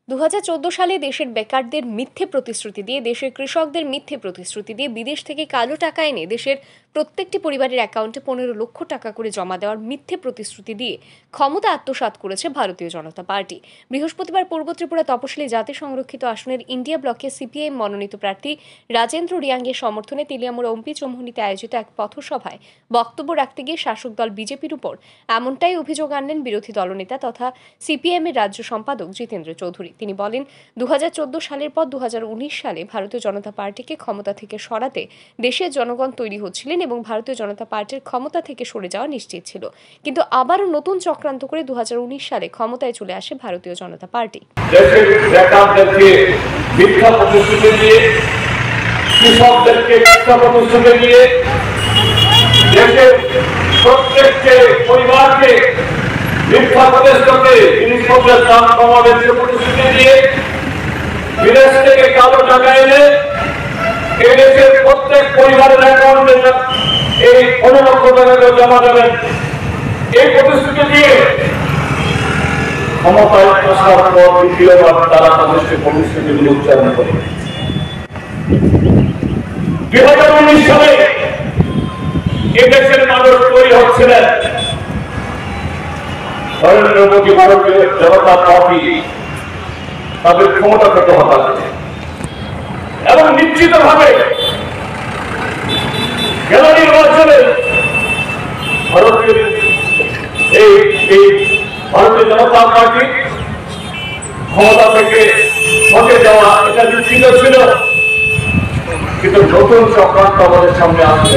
2014 সালে দেশের বেকারদের মিথ্যে প্রতিশ্রুতি দিয়ে, দেশের কৃষকদের মিথ্যে প্রতিশ্রুতি দিয়ে বিদেশ থেকে কালো টাকা এনে দেশের প্রত্যেকটি পরিবারের অ্যাকাউন্টে 15 লক্ষ টাকা করে জমা দেওয়ার মিথ্যে প্রতিশ্রুতি দিয়ে ক্ষমতা আত্মসাৎ করেছে ভারতীয় জনতা পার্টি। বৃহস্পতিবার পূর্ব ত্রিপুরা তপশিলি জাতি সংরক্ষিত আসনের ইন্ডিয়া ব্লকে সিপিআইএম মনোনীত প্রার্থী রাজেন্দ্র রিয়াংয়ের সমর্থনে তেলিয়ামুড়া ওমপি চৌমুহনীতে আয়োজিত এক পথসভায় বক্তব্য রাখতে গিয়ে শাসক দল বিজেপির উপর এমনটাই অভিযোগ আনলেন বিরোধী দলনেতা তথা সিপিআইএমের রাজ্য সম্পাদক জিতেন্দ্র চৌধুরী। তিনি বলেন, 2014 সালের পর 2019 সালে ভারতীয় জনতা পার্টিকে ক্ষমতা থেকে সরাতে দেশের জনগণ তৈরি হচ্ছিলেন এবং ভারতীয় জনতা পার্টির ক্ষমতা থেকে সরে যাওয়া নিশ্চিত ছিল। কিন্তু আবারও নতুন চক্রান্ত করে 2019 সালে ক্ষমতায় চলে আসে ভারতীয় জনতা পার্টি। দেশের বেকারদেরকে মিথ্যা প্রতিশ্রুতি দিয়ে, কৃষকদেরকে মিথ্যা প্রতিশ্রুতি দিয়ে, দেশের প্রত্যেকটি পরিবারকে মিথ্যা প্রতিশ্রুতি জিনিসপত্রের দাম কমাবে প্রতিশ্রুতি দিয়ে বিদেশ থেকে কালো টাকা এনে এই দেশের প্রত্যেক পরিবারের অ্যাকাউন্টে এই 15 লক্ষ টাকা জমা দেবেন, এই প্রতিশ্রুতি দিয়ে ক্ষমতায় আসার পর দ্বিতীয়বার তারা তাদের সেই প্রতিশ্রুতিগুলো উচ্চারণ করে। 2019 সালে এই দেশের মানুষ তৈরি হচ্ছিলেন নরেন্দ্র মোদী ভারতীয় জনতা পার্টি তাদের ক্ষমতা থেকে হটাচ্ছে এবং নিশ্চিতভাবে গেল নির্বাচনে ভারতীয় জনতা পার্টি ক্ষমতা থেকে হটে যাওয়া এটা নিশ্চিত ছিল, কিন্তু নতুন চক্রান্ত আমাদের সামনে আসছে।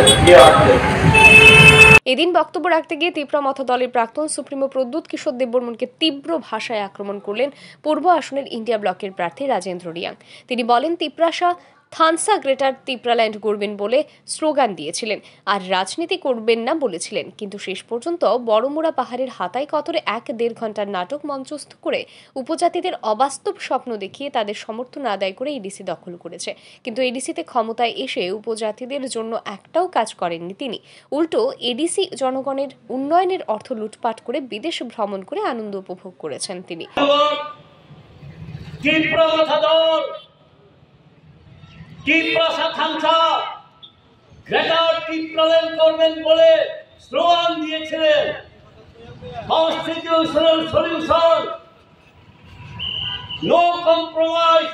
এদিন বক্তব্য রাখতে গিয়ে ত্রিপুরা মথা দলের প্রাক্তন সুপ্রিমো প্রদ্যুৎ কিশোর দেববর্মনকে তীব্র ভাষায় আক্রমণ করলেন পূর্ব আসনের ইন্ডিয়া ব্লকের প্রার্থী রাজেন্দ্র রিয়াং। তিনি বলেন, ত্রিপুরাসা থানসা গ্রেটার ত্রিপুরাল্যান্ড করবেন বলে স্লোগান দিয়েছিলেন আর রাজনীতি করবেন না বলেছিলেন, কিন্তু শেষ পর্যন্ত বড়মুড়া পাহাড়ের হাতায় কতরে 1-1.5 ঘন্টার নাটক মঞ্চস্থ করে উপজাতিদের অবাস্তব স্বপ্ন দেখিয়ে তাদের সমর্থন আদায় করে এডিসি দখল করেছে। কিন্তু এডিসিতে ক্ষমতায় এসে উপজাতিদের জন্য একটাও কাজ করেননি তিনি, উল্টো এডিসি জনগণের উন্নয়নের অর্থ লুটপাট করে বিদেশ ভ্রমণ করে আনন্দ উপভোগ করেছেন তিনি। ত্রিপুরা থানসা গ্রেটার ত্রিপুরাল্যান্ড করবেন বলে স্লোগান দিয়েছিলেন। কনস্টিটিউশনাল সলিউশন, নো কম্প্রোমাইজ,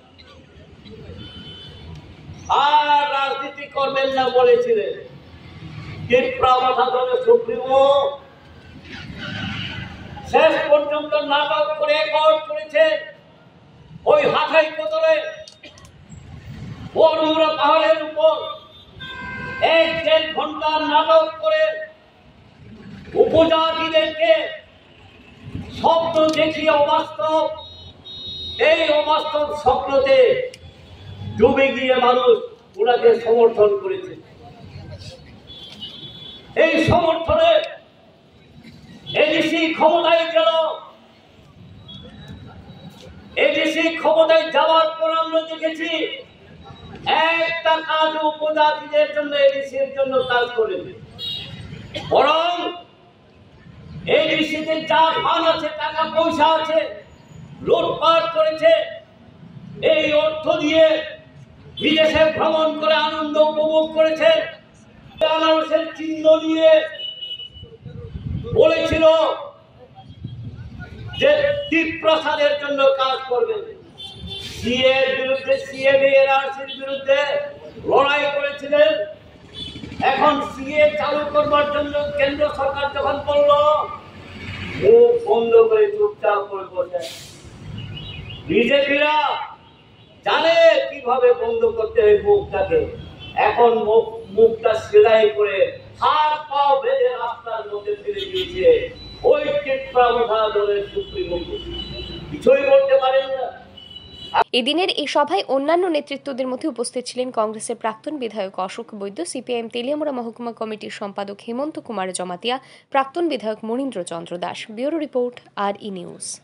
আর রাজনীতি করবেন না বলেছিলেন। ত্রিপুরা মথা দলের সুপ্রিমো শেষ পর্যন্ত নাটক করে একট করেছে ওই হাতাই কোতরে বড়মুড়া পাহাড়ের উপর 1-1.5 ঘন্টার নাটক করে উপজাতিদেরকে স্বপ্ন দেখিয়ে এই অবাস্তব স্বপ্নতে ডুবে গিয়ে মানুষ ওনাকে সমর্থন করেছে। এই সমর্থনে এডিসি ক্ষমতায় গেল। এডিসি ক্ষমতায় যাওয়ার পর আমরা দেখেছি একটা কাজ উপজাতিদের জন্য এডিসির জন্য কাজ করেন, বরং এডিসিতে যা ফান্ড আছে, টাকা পয়সা আছে, লুটপাট করেছে। এই অর্থ দিয়ে বিদেশে ভ্রমণ করে আনন্দ উপভোগ করেছে। আনারসের চিহ্ন দিয়ে বলেছিল যে ত্রিপ্রসাদের জন্য কাজ করবে। সিএর বিরুদ্ধে, সিএর বিরুদ্ধে লড়াই করেছিলেন। এখন সিএ চালু করবার জন্য কেন্দ্র সরকার যখন বলল, মুখ বন্ধ করে চুপচাপ করে বসে। বিজেপিরা জানে কিভাবে বন্ধ করতে হয় মুখটাকে। এখন মুখটা সেলাই করে হাত পা বেঁধে রাস্তার মধ্যে ফেলে দিয়েছে। ওই ত্রিপুরা মথা দলের সুপ্রিমো কিছুই বলতে পারেন না। এদিনের এই সভায় অন্যান্য নেতৃত্বদের মধ্যে উপস্থিত ছিলেন কংগ্রেসের প্রাক্তন বিধায়ক অশোক বৈদ্য, সিপিআইএম তেলিয়ামুড়া মহকুমা কমিটির সম্পাদক হেমন্ত কুমার জমাতিয়া, প্রাক্তন বিধায়ক Manindra Chandra Das. Bureau report, RE news.